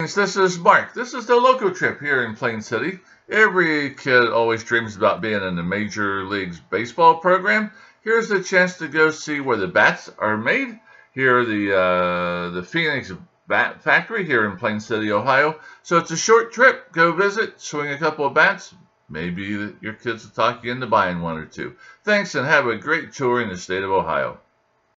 This is Mark. This is the local trip here in Plain City. Every kid always dreams about being in the Major Leagues baseball program. Here's a chance to go see where the bats are made. Here the Phoenix Bat Factory here in Plain City, Ohio. So it's a short trip. Go visit, swing a couple of bats. Maybe your kids will talk you into buying one or two. Thanks, and have a great tour in the state of Ohio.